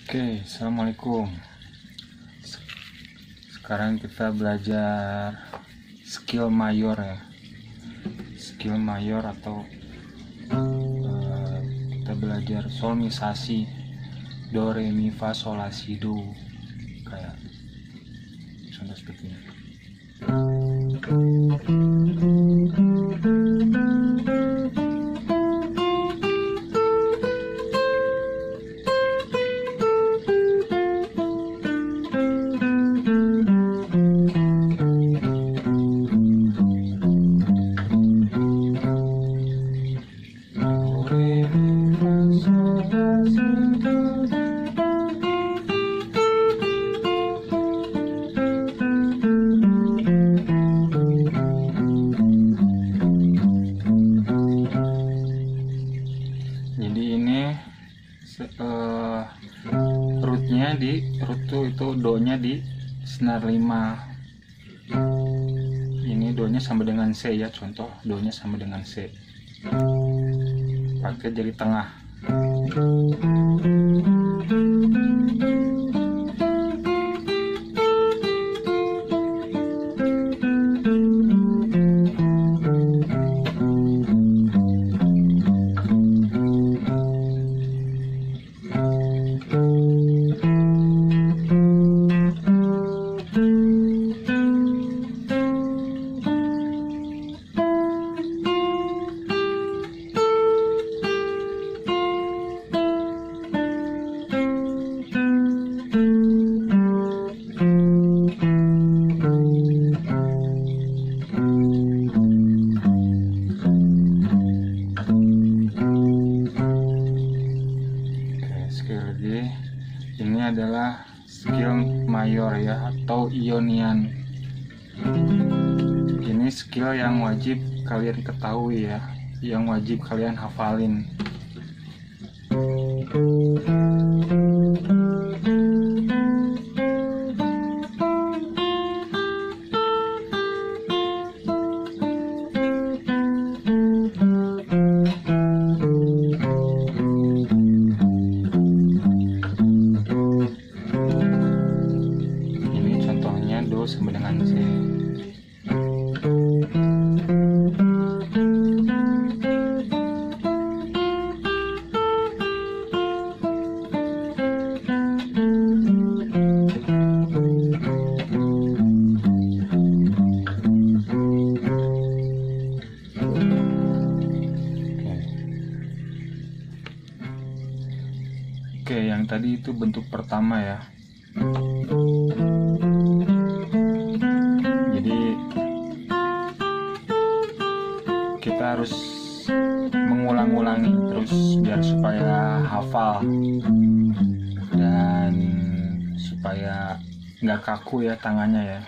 Oke, assalamualaikum. Sekarang kita belajar skill mayor ya. Skill mayor atau kita belajar solmisasi do re mi fa sol la si do, kayak contoh seperti ini. Jadi ini rootnya di root itu do-nya di senar 5. Ini do-nya sama dengan C ya, contoh do-nya sama dengan C. Pakai jari tengah. Ini adalah skill mayor ya, atau Ionian. Ini skill yang wajib kalian ketahui ya, yang wajib kalian hafalin. Do sama dengan C. Oke, yang tadi itu bentuk pertama ya. Kita harus mengulang-ulangi terus biar supaya hafal dan supaya nggak kaku ya tangannya ya.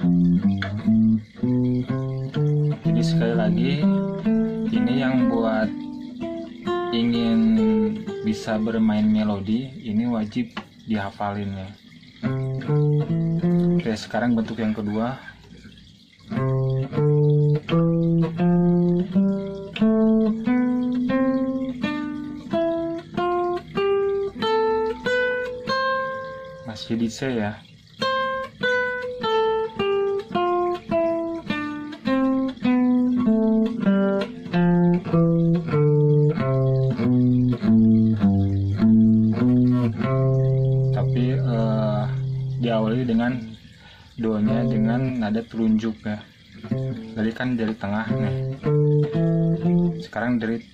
Jadi sekali lagi, ini yang buat ingin bisa bermain melodi ini wajib dihafalin ya. Oke, sekarang bentuk yang kedua. Masih di C ya. Tapi diawali dengan do-nya dengan nada telunjuk ya. Tadi kan jari tengah nih. Sekarang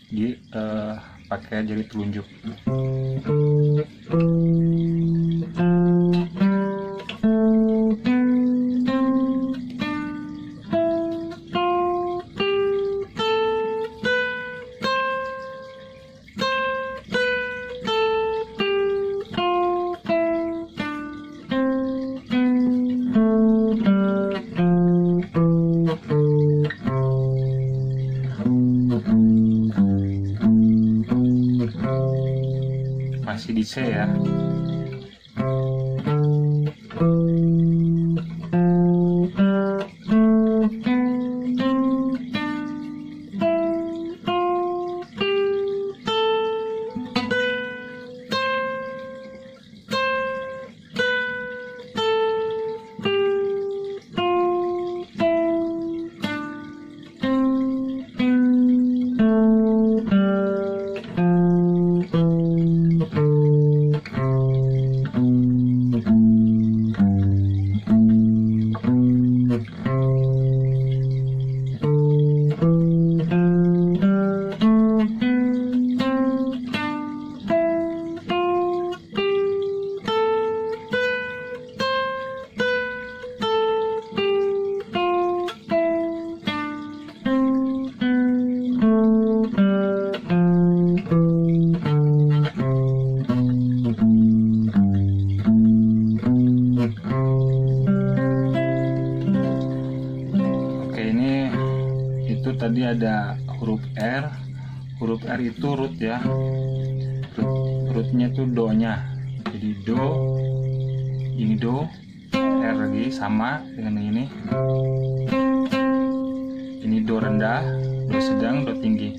pakai jari telunjuk. Masih di C ya. Jadi ada huruf R. Huruf R itu root ya. Rootnya itu do-nya. Jadi do, ini do, R lagi sama dengan ini. Ini do rendah, do sedang, do tinggi.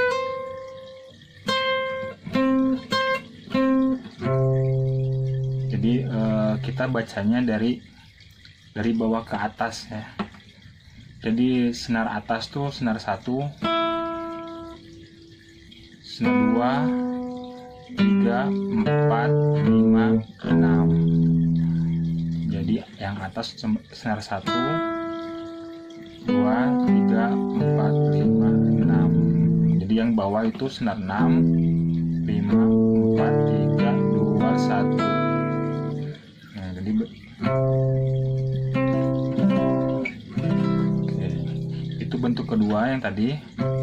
Jadi kita bacanya dari bawah ke atas ya. Jadi senar atas tuh senar 1, senar 2, 3, 4, 5, 6. Jadi yang atas senar 1, 2, 3, 4, 5, 6. Jadi yang bawah itu senar 6, 5, 4, 3, 2, 1. Nah, jadi itu bentuk kedua yang tadi.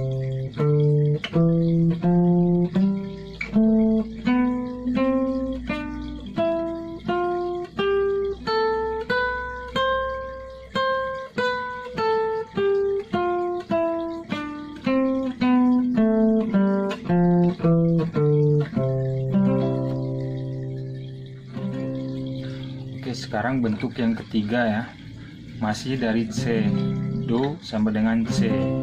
Oke, sekarang bentuk yang ketiga ya. Masih dari C, do sampai dengan C.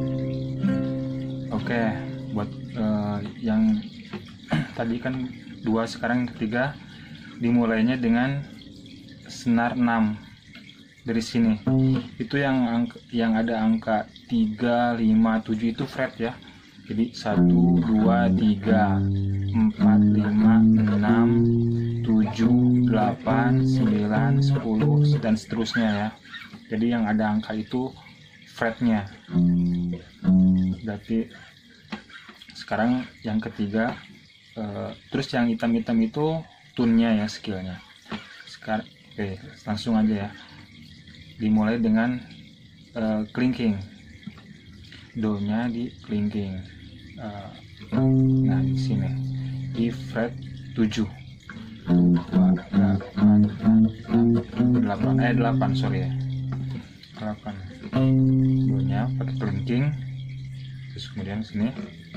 Oke, buat yang tadi kan 2, sekarang yang ketiga dimulainya dengan senar 6 dari sini. Itu yang ada angka 3, 5, 7 itu fret ya. Jadi 1, 2, 3, 4, 5, 6, 7, 8, 9, 10 dan seterusnya ya. Jadi yang ada angka itu fretnya. Berarti sekarang yang ketiga, terus yang hitam-hitam itu tune-nya ya, skillnya. Sekarang oke, langsung aja ya. Dimulai dengan clinking. Do-nya di clinking. Nah di sini di fret 7. 8 sorry ya. 8 do-nya pakai clinking, terus kemudian sini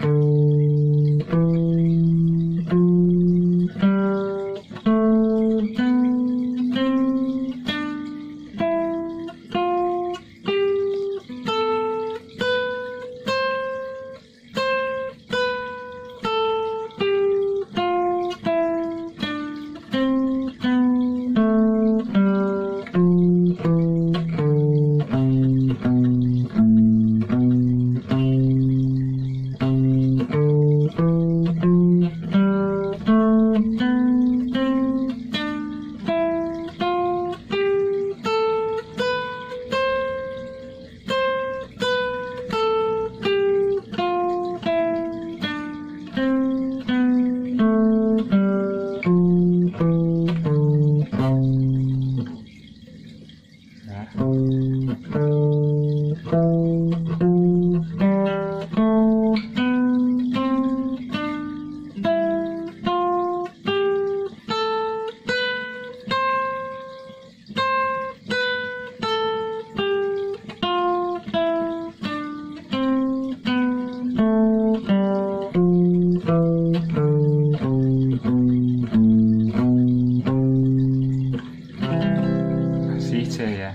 C ya.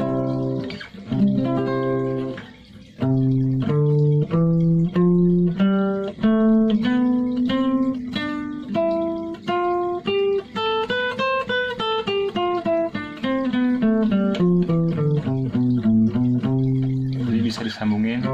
Jadi bisa disambungin.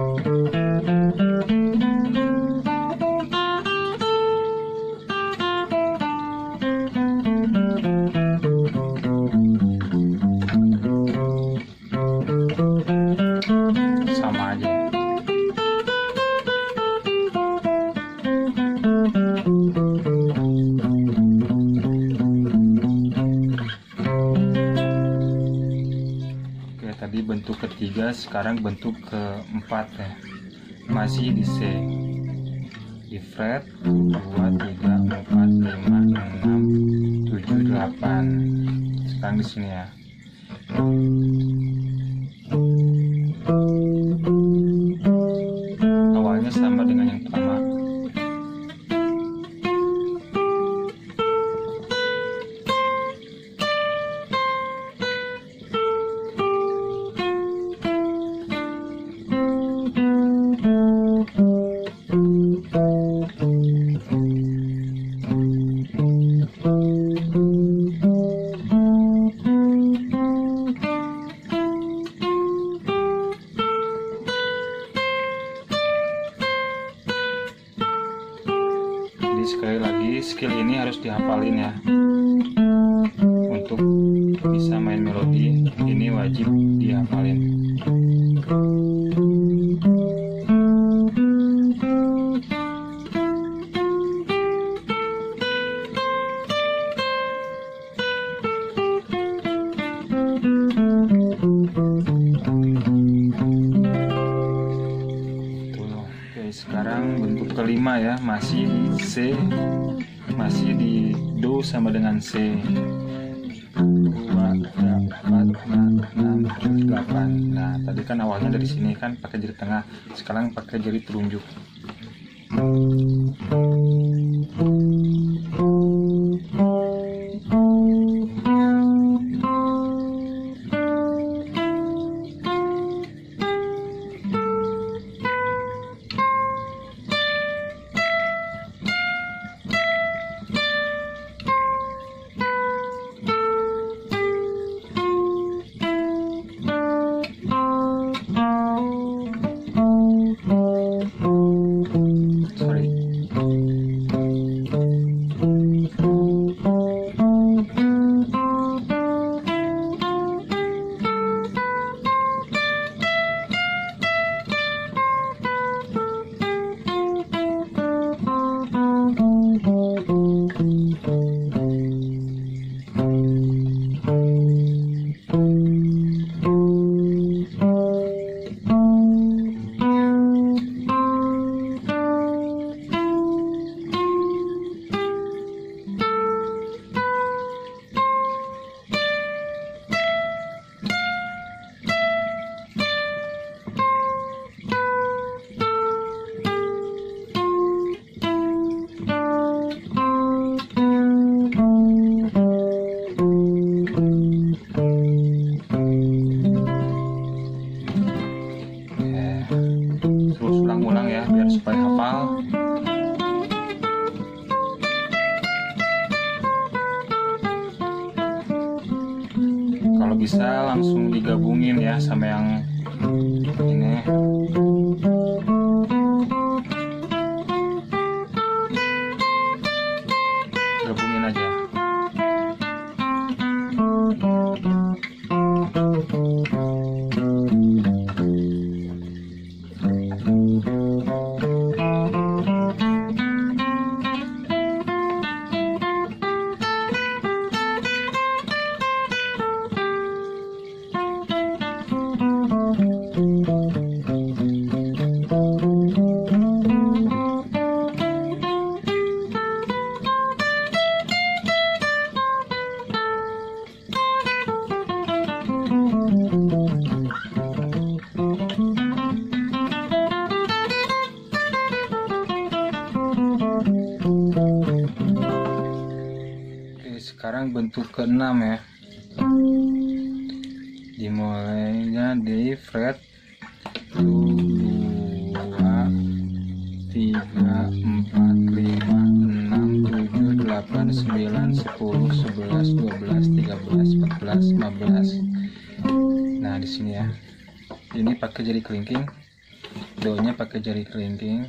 Sama aja. Oke, tadi bentuk ketiga, sekarang bentuk keempat ya. Masih di C. Di fret 2, 3, 4, 5, 6, 7, 8. Sekarang di sini ya. Jadi sekali lagi, skill ini harus dihafalin ya. Untuk bisa main melodi ini wajib dihafalin. Sekarang bentuk kelima ya, masih di C, masih di Do sama dengan C. 2, 3, 4, 5, 6, 7, 8. Nah, tadi kan awalnya dari sini kan pakai jari tengah, sekarang pakai jari telunjuk. Supaya hafal. Kalau bisa langsung digabungin ya sama yang ini. Gabungin aja. Sekarang bentuk ke-6 ya, dimulainya di fret 1, 2, 3, 4, 5, 6, 7, 8, 9, 10, 11, 12, 13, 14, 15. Nah di sini ya, ini pakai jari kelingking, Do-nya pakai jari kelingking.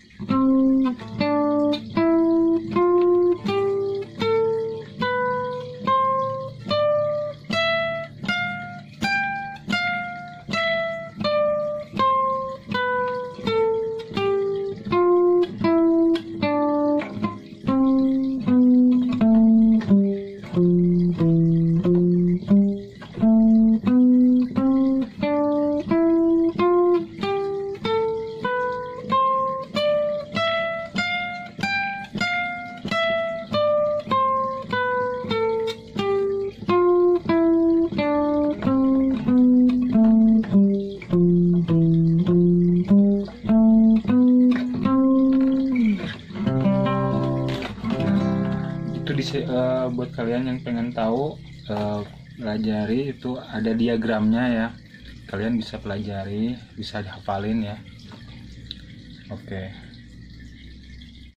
Buat kalian yang pengen tahu, pelajari itu ada diagramnya ya, kalian bisa pelajari, bisa dihafalin ya. Oke.